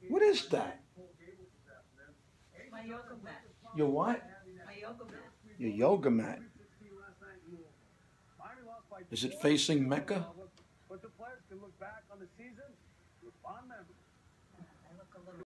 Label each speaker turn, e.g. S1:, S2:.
S1: What is that?
S2: My yoga mat.
S1: Your what?
S2: My yoga mat.
S1: Your yoga mat. Is it facing Mecca?
S2: I look a little